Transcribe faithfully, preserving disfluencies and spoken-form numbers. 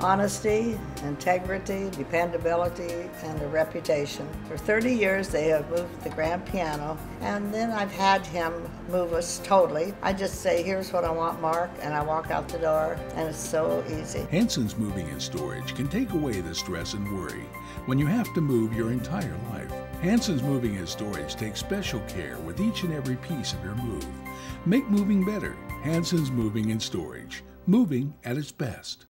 Honesty, integrity, dependability, and a reputation. For thirty years they have moved the grand piano, and then I've had him move us totally. I just say, here's what I want, Mark, and I walk out the door, and it's so easy. Hansens Moving and Storage can take away the stress and worry when you have to move your entire life. Hansens Moving and Storage takes special care with each and every piece of your move. Make moving better. Hansens Moving and Storage. Moving at its best.